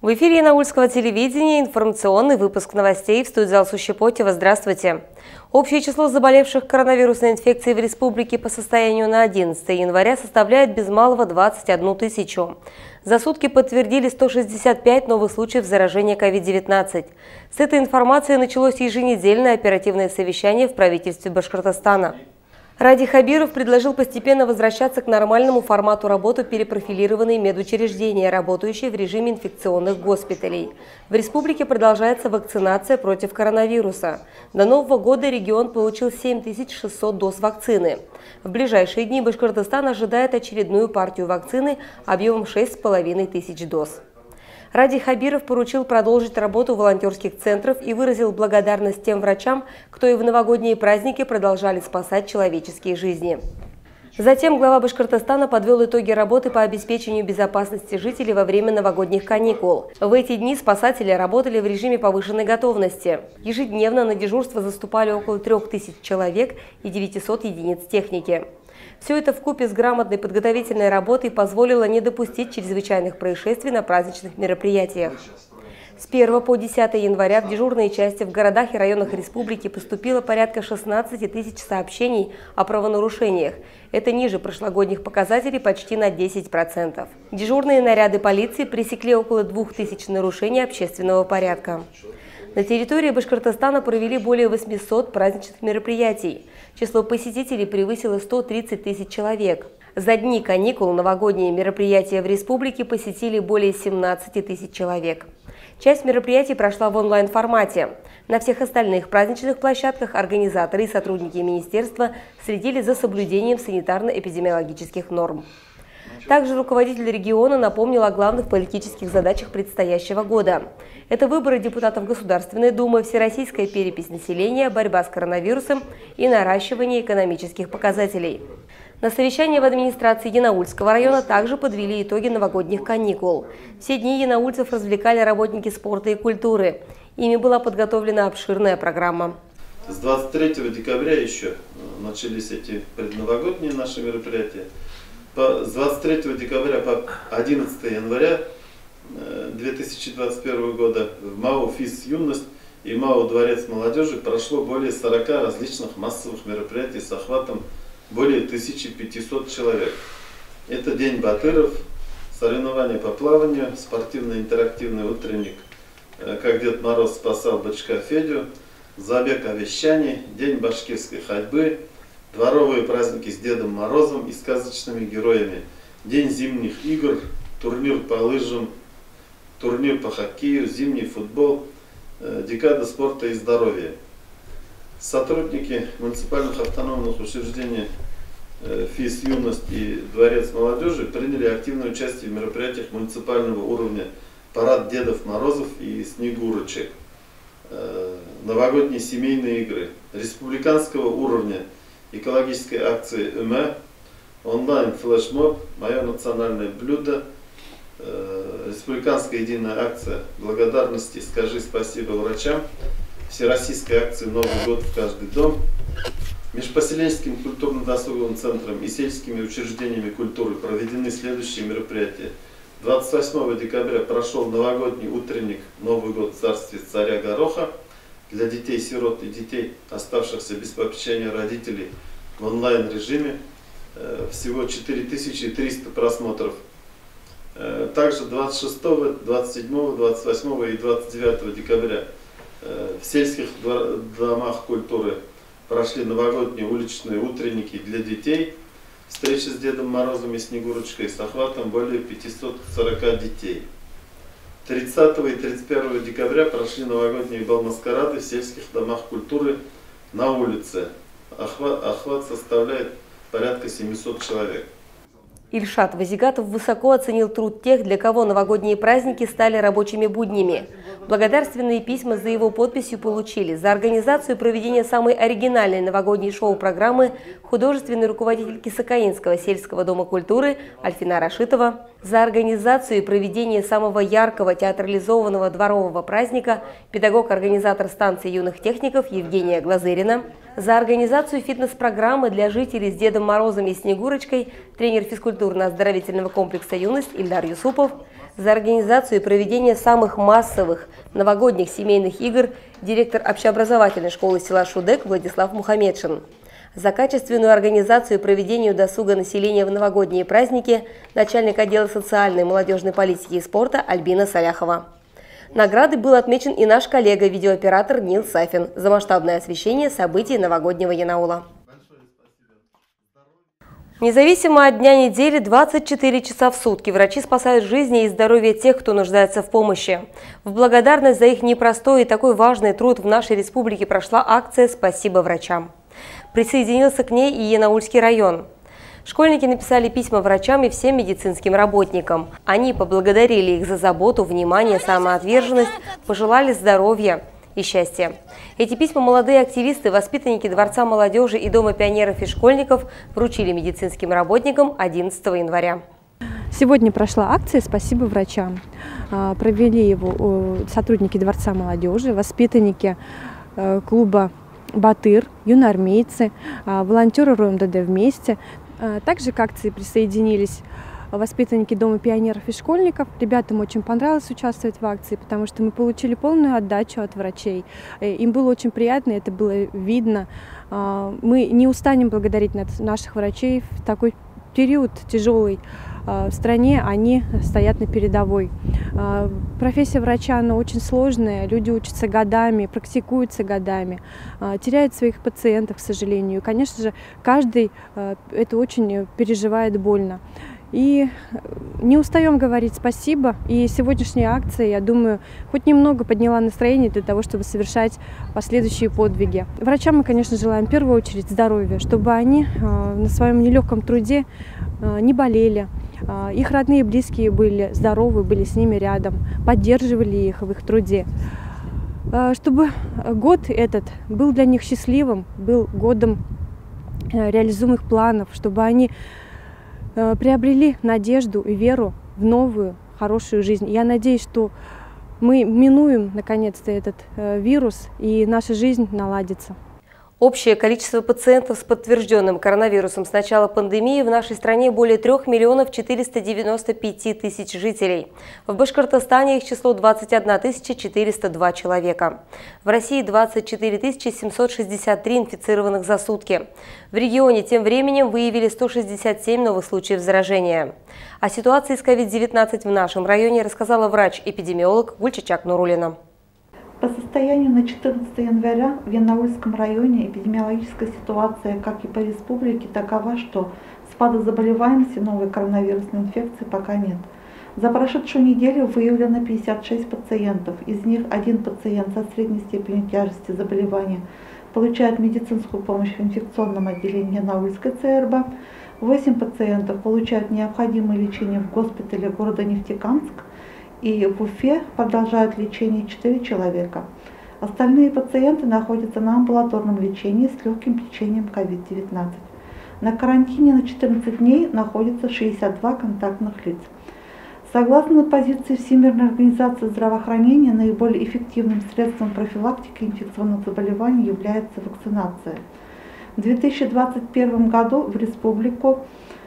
В эфире Янаульского телевидения информационный выпуск новостей в студии Алсу Щепотева. Здравствуйте. Общее число заболевших коронавирусной инфекцией в республике по состоянию на 11 января составляет без малого 21 тысячу. За сутки подтвердили 165 новых случаев заражения COVID-19. С этой информацией началось еженедельное оперативное совещание в правительстве Башкортостана. Ради Хабиров предложил постепенно возвращаться к нормальному формату работы перепрофилированные медучреждения, работающие в режиме инфекционных госпиталей. В республике продолжается вакцинация против коронавируса. До Нового года регион получил 7600 доз вакцины. В ближайшие дни Башкортостан ожидает очередную партию вакцины объемом 6500 доз. Ради Хабиров поручил продолжить работу волонтерских центров и выразил благодарность тем врачам, кто и в новогодние праздники продолжали спасать человеческие жизни. Затем глава Башкортостана подвел итоги работы по обеспечению безопасности жителей во время новогодних каникул. В эти дни спасатели работали в режиме повышенной готовности. Ежедневно на дежурство заступали около 3000 человек и 900 единиц техники. Все это вкупе с грамотной подготовительной работой позволило не допустить чрезвычайных происшествий на праздничных мероприятиях. С 1 по 10 января в дежурные части в городах и районах республики поступило порядка 16 тысяч сообщений о правонарушениях. Это ниже прошлогодних показателей почти на 10%. Дежурные наряды полиции пресекли около 2000 нарушений общественного порядка. На территории Башкортостана провели более 800 праздничных мероприятий. Число посетителей превысило 130 тысяч человек. За дни каникул новогодние мероприятия в республике посетили более 17 тысяч человек. Часть мероприятий прошла в онлайн-формате. На всех остальных праздничных площадках организаторы и сотрудники министерства следили за соблюдением санитарно-эпидемиологических норм. Также руководитель региона напомнил о главных политических задачах предстоящего года. Это выборы депутатов Государственной Думы, всероссийская перепись населения, борьба с коронавирусом и наращивание экономических показателей. На совещании в администрации Янаульского района также подвели итоги новогодних каникул. Все дни янаульцев развлекали работники спорта и культуры. Ими была подготовлена обширная программа. С 23 декабря еще начались эти предновогодние наши мероприятия. С 23 декабря по 11 января 2021 года в МАО «ФИЗ Юность» и МАО «Дворец молодежи» прошло более 40 различных массовых мероприятий с охватом более 1500 человек. Это День Батыров, соревнования по плаванию, спортивный интерактивный утренник «Как Дед Мороз спасал бычка Федю», забег овещаний, День башкирской ходьбы, дворовые праздники с Дедом Морозом и сказочными героями, День зимних игр, турнир по лыжам, турнир по хоккею, зимний футбол, декада спорта и здоровья. Сотрудники муниципальных автономных учреждений ФИЗ Юность и Дворец молодежи приняли активное участие в мероприятиях муниципального уровня «Парад Дедов Морозов» и «Снегурочек», новогодние семейные игры, республиканского уровня экологической акции ЭМЭ, онлайн флешмоб «Мое национальное блюдо», республиканская единая акция благодарности «Скажи спасибо врачам», всероссийская акция «Новый год в каждый дом», межпоселенческим культурно-досуговым центром и сельскими учреждениями культуры проведены следующие мероприятия. 28 декабря прошел новогодний утренник «Новый год в царстве царя Гороха» для детей-сирот и детей, оставшихся без попечения родителей в онлайн-режиме. Всего 4300 просмотров. Также 26, 27, 28 и 29 декабря в сельских домах культуры прошли новогодние уличные утренники для детей, встреча с Дедом Морозом и Снегурочкой с охватом более 540 детей. 30 и 31 декабря прошли новогодние бал-маскарады в сельских домах культуры на улице. Охват составляет порядка 700 человек. Ильшат Вазигатов высоко оценил труд тех, для кого новогодние праздники стали рабочими буднями. Благодарственные письма за его подписью получили за организацию и проведение самой оригинальной новогодней шоу-программы художественный руководитель Кисакаинского сельского дома культуры Альфина Рашитова, за организацию и проведение самого яркого театрализованного дворового праздника педагог-организатор станции юных техников Евгения Глазырина, за организацию фитнес-программы для жителей с Дедом Морозом и Снегурочкой тренер физкультурно-оздоровительного комплекса «Юность» Ильдар Юсупов, За организацию и проведение самых массовых новогодних семейных игр директор общеобразовательной школы села Шудек Владислав Мухамедшин. За качественную организацию и проведение досуга населения в новогодние праздники начальник отдела социальной, молодежной политики и спорта Альбина Саляхова. Наградой был отмечен и наш коллега, видеооператор Нил Сафин, за масштабное освещение событий новогоднего Янаула. Независимо от дня недели, 24 часа в сутки врачи спасают жизни и здоровье тех, кто нуждается в помощи. В благодарность за их непростой и такой важный труд в нашей республике прошла акция «Спасибо врачам». Присоединился к ней и Янаульский район. Школьники написали письма врачам и всем медицинским работникам. Они поблагодарили их за заботу, внимание, самоотверженность, пожелали здоровья и счастья. Эти письма молодые активисты, воспитанники Дворца молодежи и Дома пионеров и школьников вручили медицинским работникам 11 января. Сегодня прошла акция «Спасибо врачам». Провели его сотрудники Дворца молодежи, воспитанники клуба «Батыр», юноармейцы, волонтеры РОМДД «Вместе». Также к акции присоединились воспитанники Дома пионеров и школьников. Ребятам очень понравилось участвовать в акции, потому что мы получили полную отдачу от врачей. Им было очень приятно, это было видно. Мы не устанем благодарить наших врачей в такой период тяжелый в стране, они стоят на передовой. Профессия врача, она очень сложная, люди учатся годами, практикуются годами, теряют своих пациентов, к сожалению. И, конечно же, каждый это очень переживает больно. И не устаем говорить спасибо. И сегодняшняя акция, я думаю, хоть немного подняла настроение для того, чтобы совершать последующие подвиги. Врачам мы, конечно, желаем в первую очередь здоровья, чтобы они на своем нелегком труде не болели, их родные и близкие были здоровы, были с ними рядом, поддерживали их в их труде. Чтобы год этот был для них счастливым, был годом реализуемых планов, чтобы они приобрели надежду и веру в новую, хорошую жизнь. Я надеюсь, что мы минуем, наконец-то, этот вирус, и наша жизнь наладится. Общее количество пациентов с подтвержденным коронавирусом с начала пандемии в нашей стране более 3 миллионов 495 тысяч жителей. В Башкортостане их число 21 402 человека. В России 24 763 инфицированных за сутки. В регионе тем временем выявили 167 новых случаев заражения. О ситуации с COVID-19 в нашем районе рассказала врач-эпидемиолог Гульчачак Нурулина. По состоянию на 14 января в Янаульском районе эпидемиологическая ситуация, как и по республике, такова, что спада заболеваемости новой коронавирусной инфекции пока нет. За прошедшую неделю выявлено 56 пациентов, из них один пациент со средней степенью тяжести заболевания получает медицинскую помощь в инфекционном отделении Янаульской ЦРБ, 8 пациентов получают необходимое лечение в госпитале города Нефтекамск, и в Уфе продолжают лечение 4 человека. Остальные пациенты находятся на амбулаторном лечении с легким течением COVID-19. На карантине на 14 дней находится 62 контактных лиц. Согласно позиции Всемирной организации здравоохранения, наиболее эффективным средством профилактики инфекционных заболеваний является вакцинация. В 2021 году в республику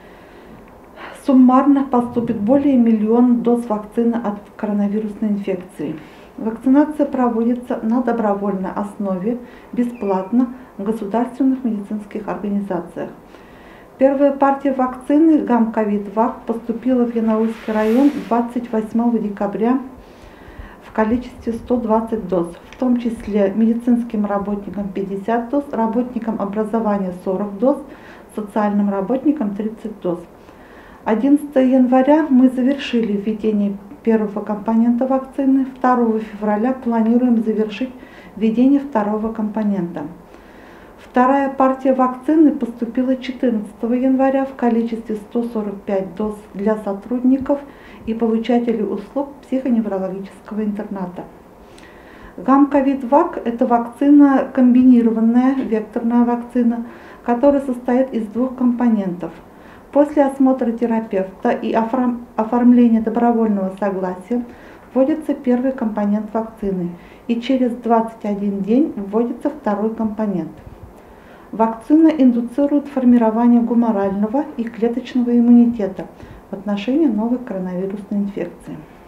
суммарно поступит более 1 миллиона доз вакцины от коронавирусной инфекции. Вакцинация проводится на добровольной основе, бесплатно в государственных медицинских организациях. Первая партия вакцины ГАМ-ковид-ВАК поступила в Янаульский район 28 декабря в количестве 120 доз, в том числе медицинским работникам 50 доз, работникам образования 40 доз, социальным работникам 30 доз. 11 января мы завершили введение первого компонента вакцины. 2 февраля планируем завершить введение второго компонента. Вторая партия вакцины поступила 14 января в количестве 145 доз для сотрудников и получателей услуг психоневрологического интерната. ГАМ-ковид-ВАК – это вакцина, комбинированная векторная вакцина, которая состоит из 2 компонентов. После осмотра терапевта и оформления добровольного согласия вводится первый компонент вакцины, и через 21 день вводится второй компонент. Вакцина индуцирует формирование гуморального и клеточного иммунитета в отношении новой коронавирусной инфекции.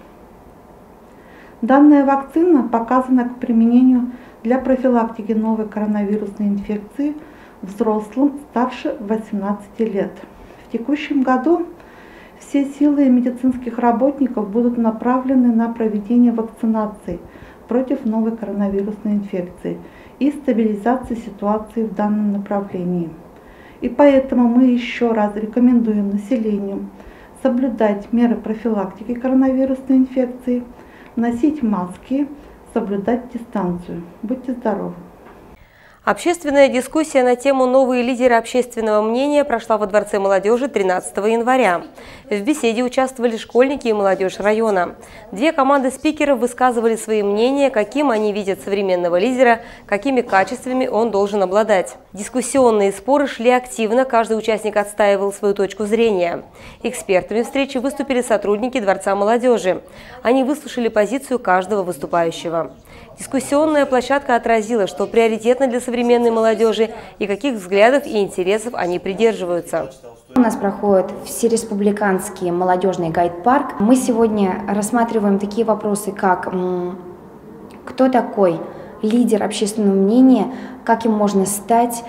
Данная вакцина показана к применению для профилактики новой коронавирусной инфекции взрослым старше 18 лет. В текущем году все силы медицинских работников будут направлены на проведение вакцинации против новой коронавирусной инфекции и стабилизации ситуации в данном направлении. И поэтому мы еще раз рекомендуем населению соблюдать меры профилактики коронавирусной инфекции, носить маски, соблюдать дистанцию. Будьте здоровы! Общественная дискуссия на тему «Новые лидеры общественного мнения» прошла во Дворце молодежи 13 января. В беседе участвовали школьники и молодежь района. Две команды спикеров высказывали свои мнения, каким они видят современного лидера, какими качествами он должен обладать. Дискуссионные споры шли активно, каждый участник отстаивал свою точку зрения. Экспертами встречи выступили сотрудники Дворца молодежи. Они выслушали позицию каждого выступающего. Дискуссионная площадка отразила, что приоритетно для современной молодежи и каких взглядов и интересов они придерживаются. У нас проходит всереспубликанский молодежный гайд-парк. Мы сегодня рассматриваем такие вопросы, как кто такой лидер общественного мнения, как им можно стать,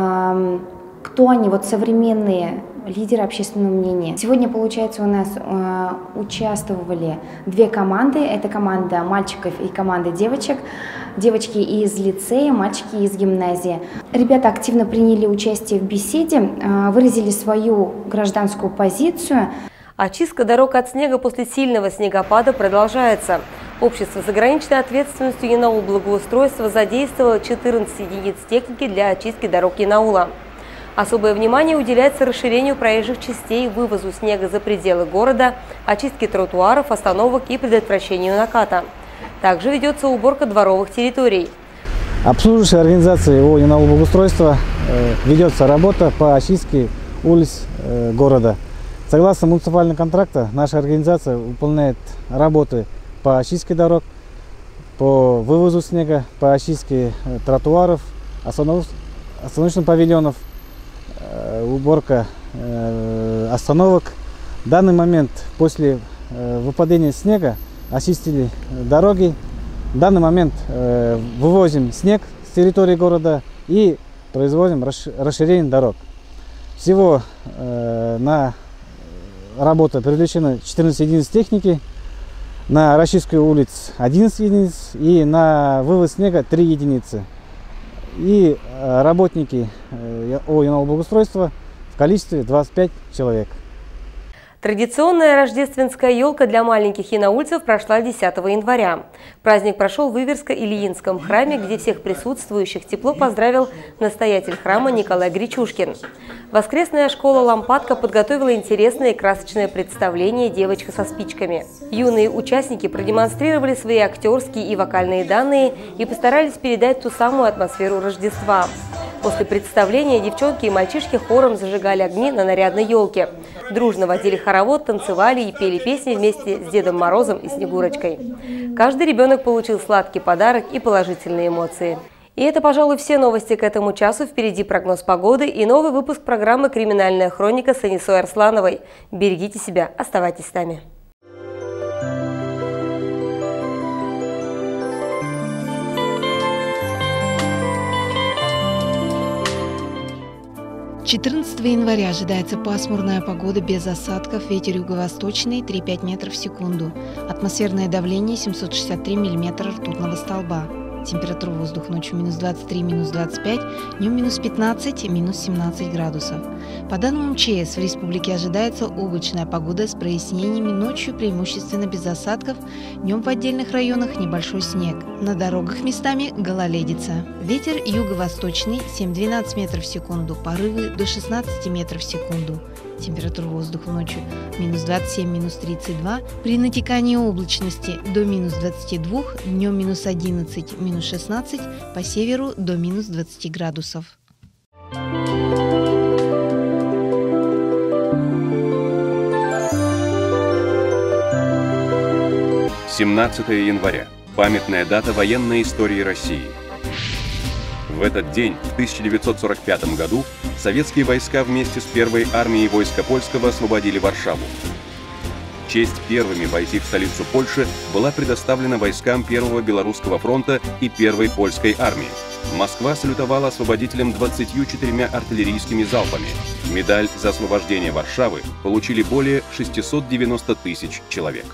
кто они, современные лидеры общественного мнения. Сегодня, получается, у нас участвовали две команды. Это команда мальчиков и команда девочек. Девочки из лицея, мальчики из гимназии. Ребята активно приняли участие в беседе, выразили свою гражданскую позицию. Очистка дорог от снега после сильного снегопада продолжается. Общество с ограниченной ответственностью Янаул благоустройства задействовало 14 единиц техники для очистки дорог Янаула. Особое внимание уделяется расширению проезжих частей, вывозу снега за пределы города, очистке тротуаров, остановок и предотвращению наката. Также ведется уборка дворовых территорий. Обслуживающей организацией ООО «Янаул благоустройство» ведется работа по очистке улиц города. Согласно муниципального контракта, наша организация выполняет работы по очистке дорог, по вывозу снега, по очистке тротуаров, остановочных павильонов, уборка остановок. В данный момент после выпадения снега очистили дороги. В данный момент вывозим снег с территории города и производим расширение дорог. Всего на работу привлечено 14 единиц техники, на расчистку улиц 11 единиц и на вывоз снега 3 единицы. И работники ООО «Янаул благоустройство» в количестве 25 человек. Традиционная рождественская елка для маленьких янаульцев прошла 10 января. Праздник прошел в Иверско-Ильинском храме, где всех присутствующих тепло поздравил настоятель храма Николай Гречушкин. Воскресная школа «Лампадка» подготовила интересное и красочное представление «Девочка со спичками». Юные участники продемонстрировали свои актерские и вокальные данные и постарались передать ту самую атмосферу Рождества. После представления девчонки и мальчишки хором зажигали огни на нарядной елке. Дружно водили хоровод, танцевали и пели песни вместе с Дедом Морозом и Снегурочкой. Каждый ребенок получил сладкий подарок и положительные эмоции. И это, пожалуй, все новости к этому часу. Впереди прогноз погоды и новый выпуск программы «Криминальная хроника» с Анисой Арслановой. Берегите себя, оставайтесь с нами. 14 января ожидается пасмурная погода без осадков, ветер юго-восточный 3,5 метров в секунду, атмосферное давление 763 миллиметра ртутного столба. Температура воздуха ночью минус 23, минус 25, днем минус 15, минус 17 градусов. По данным МЧС, в республике ожидается облачная погода с прояснениями, ночью преимущественно без осадков, днем в отдельных районах небольшой снег. На дорогах местами гололедица. Ветер юго-восточный 7-12 метров в секунду, порывы до 16 метров в секунду. Температура воздуха ночью минус 27, минус 32, при натекании облачности до минус 22, днем минус 11, минус 16, по северу до минус 20 градусов. 17 января. Памятная дата военной истории России. В этот день, в 1945 году, советские войска вместе с первой армией войска польского освободили Варшаву. Честь первыми войти в столицу Польши была предоставлена войскам Первого Белорусского фронта и Первой Польской армии. Москва салютовала освободителям 24 артиллерийскими залпами. Медаль за освобождение Варшавы получили более 690 тысяч человек.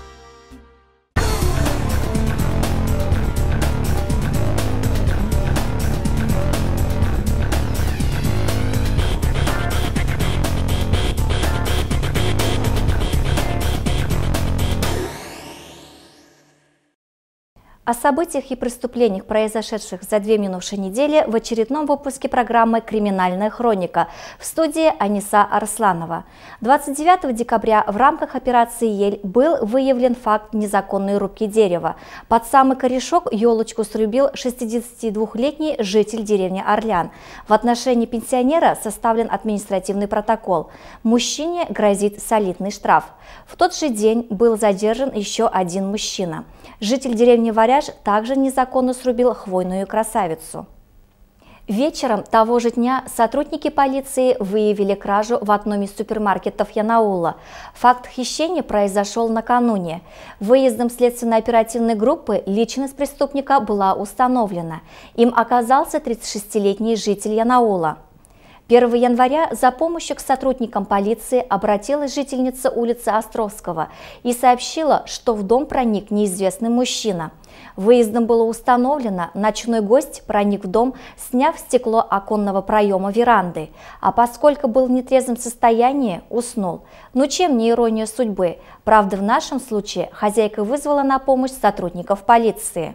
О событиях и преступлениях, произошедших за 2 минувшие недели, в очередном выпуске программы «Криминальная хроника» в студии Аниса Арсланова. 29 декабря в рамках операции «Ель» был выявлен факт незаконной рубки дерева. Под самый корешок елочку срубил 62-летний житель деревни Орлян. В отношении пенсионера составлен административный протокол. Мужчине грозит солидный штраф. В тот же день был задержан еще один мужчина. Житель деревни Варяж также незаконно срубил хвойную красавицу. Вечером того же дня сотрудники полиции выявили кражу в одном из супермаркетов Янаула. Факт хищения произошел накануне. Выездом следственно-оперативной группы личность преступника была установлена. Им оказался 36-летний житель Янаула. 1 января за помощью к сотрудникам полиции обратилась жительница улицы Островского и сообщила, что в дом проник неизвестный мужчина. Выездом было установлено, ночной гость проник в дом, сняв стекло оконного проема веранды, а поскольку был в нетрезвом состоянии, уснул. Но чем не ирония судьбы? Правда, в нашем случае хозяйка вызвала на помощь сотрудников полиции.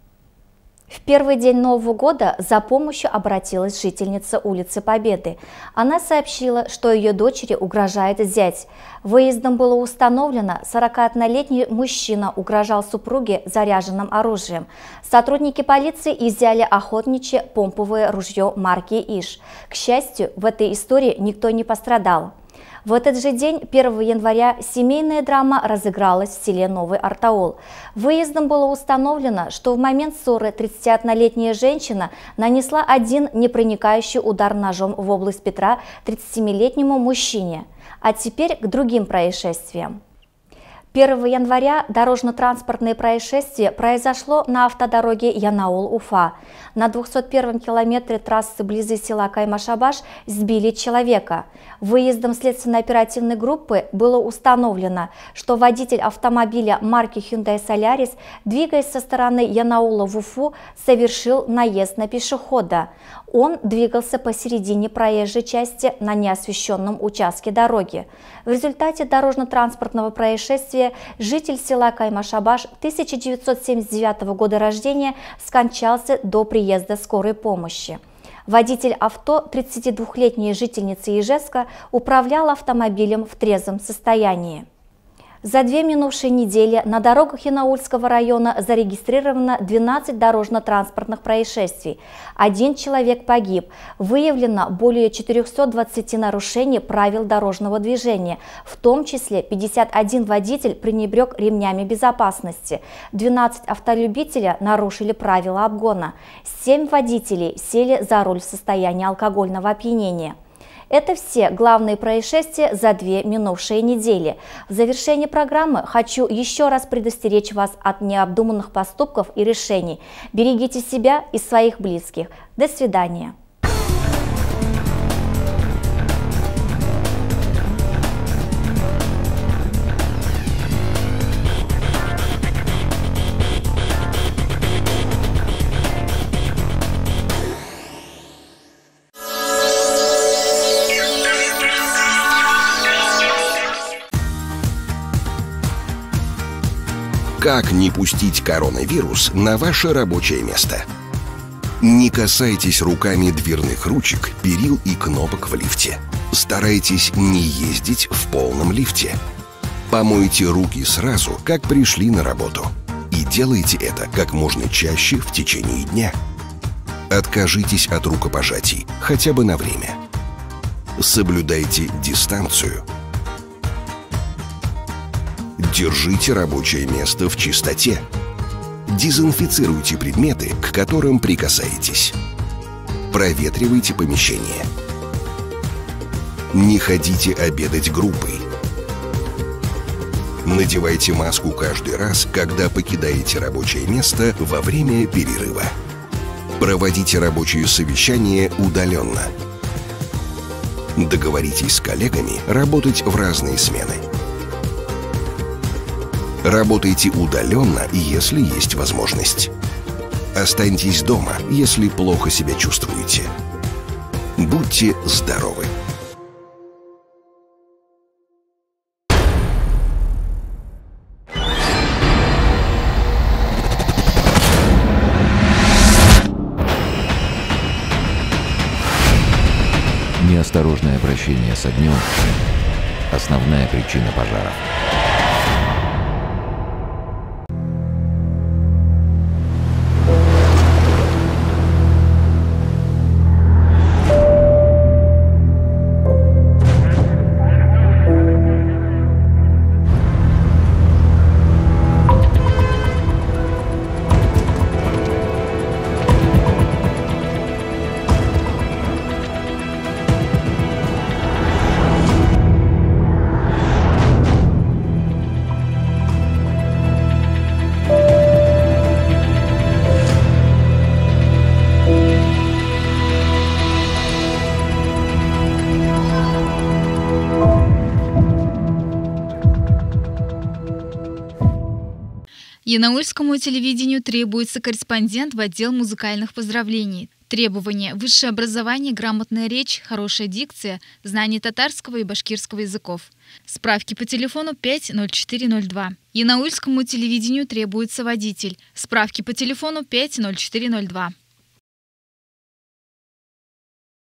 В первый день Нового года за помощью обратилась жительница улицы Победы. Она сообщила, что ее дочери угрожает зять. Выездом было установлено, 41-летний мужчина угрожал супруге заряженным оружием. Сотрудники полиции изъяли охотничье помповое ружье марки ИШ. К счастью, в этой истории никто не пострадал. В этот же день, 1 января, семейная драма разыгралась в селе Новый Артаул. Выездом было установлено, что в момент ссоры 31-летняя женщина нанесла один непроникающий удар ножом в область бедра 37-летнему мужчине. А теперь к другим происшествиям. 1 января дорожно-транспортное происшествие произошло на автодороге Янаул-Уфа. На 201-м километре трассы вблизи села Каймашабаш сбили человека. Выездом следственно-оперативной группы было установлено, что водитель автомобиля марки Hyundai Solaris, двигаясь со стороны Янаула в Уфу, совершил наезд на пешехода. Он двигался посередине проезжей части на неосвещенном участке дороги. В результате дорожно-транспортного происшествия житель села Каймашабаш 1979 года рождения скончался до приезда скорой помощи. Водитель авто, 32-летняя жительница Ижевска, управлял автомобилем в трезвом состоянии. За 2 минувшие недели на дорогах Янаульского района зарегистрировано 12 дорожно-транспортных происшествий. 1 человек погиб. Выявлено более 420 нарушений правил дорожного движения. В том числе 51 водитель пренебрег ремнями безопасности. 12 автолюбителя нарушили правила обгона. 7 водителей сели за руль в состоянии алкогольного опьянения. Это все главные происшествия за 2 минувшие недели. В завершении программы хочу еще раз предостеречь вас от необдуманных поступков и решений. Берегите себя и своих близких. До свидания. Как не пустить коронавирус на ваше рабочее место? Не касайтесь руками дверных ручек, перил и кнопок в лифте. Старайтесь не ездить в полном лифте. Помойте руки сразу, как пришли на работу. И делайте это как можно чаще в течение дня. Откажитесь от рукопожатий, хотя бы на время. Соблюдайте дистанцию. Держите рабочее место в чистоте. Дезинфицируйте предметы, к которым прикасаетесь. Проветривайте помещение. Не ходите обедать группой. Надевайте маску каждый раз, когда покидаете рабочее место во время перерыва. Проводите рабочие совещания удаленно. Договоритесь с коллегами работать в разные смены. Работайте удаленно, если есть возможность. Останьтесь дома, если плохо себя чувствуете. Будьте здоровы! Неосторожное обращение с огнем – основная причина пожара. Янаульскому телевидению требуется корреспондент в отдел музыкальных поздравлений. Требования: высшее образование, грамотная речь, хорошая дикция, знание татарского и башкирского языков. Справки по телефону 50402. Янаульскому телевидению требуется водитель. Справки по телефону 50402.